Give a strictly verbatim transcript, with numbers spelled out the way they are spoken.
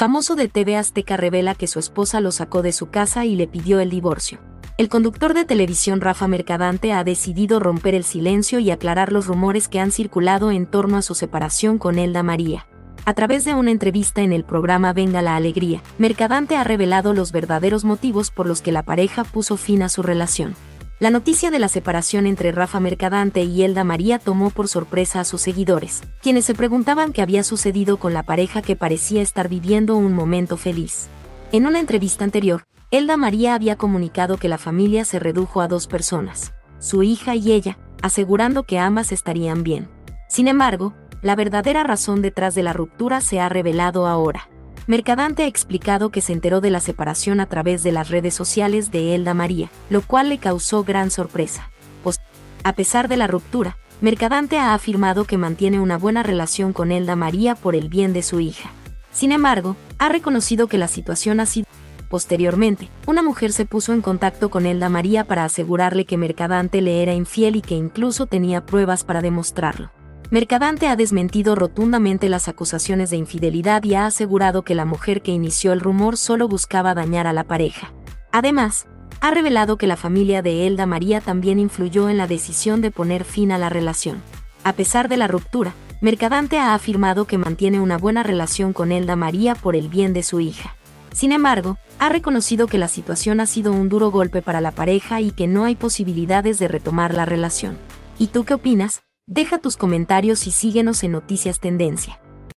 Famoso de T V Azteca revela que su esposa lo sacó de su casa y le pidió el divorcio. El conductor de televisión Rafa Mercadante ha decidido romper el silencio y aclarar los rumores que han circulado en torno a su separación con Elda María. A través de una entrevista en el programa Venga la Alegría, Mercadante ha revelado los verdaderos motivos por los que la pareja puso fin a su relación. La noticia de la separación entre Rafa Mercadante y Elda María tomó por sorpresa a sus seguidores, quienes se preguntaban qué había sucedido con la pareja que parecía estar viviendo un momento feliz. En una entrevista anterior, Elda María había comunicado que la familia se redujo a dos personas, su hija y ella, asegurando que ambas estarían bien. Sin embargo, la verdadera razón detrás de la ruptura se ha revelado ahora. Mercadante ha explicado que se enteró de la separación a través de las redes sociales de Elda María, lo cual le causó gran sorpresa. Pues, a pesar de la ruptura, Mercadante ha afirmado que mantiene una buena relación con Elda María por el bien de su hija. Sin embargo, ha reconocido que la situación ha sido... Posteriormente, una mujer se puso en contacto con Elda María para asegurarle que Mercadante le era infiel y que incluso tenía pruebas para demostrarlo. Mercadante ha desmentido rotundamente las acusaciones de infidelidad y ha asegurado que la mujer que inició el rumor solo buscaba dañar a la pareja. Además, ha revelado que la familia de Elda María también influyó en la decisión de poner fin a la relación. A pesar de la ruptura, Mercadante ha afirmado que mantiene una buena relación con Elda María por el bien de su hija. Sin embargo, ha reconocido que la situación ha sido un duro golpe para la pareja y que no hay posibilidades de retomar la relación. ¿Y tú qué opinas? Deja tus comentarios y síguenos en Noticias Tendencia.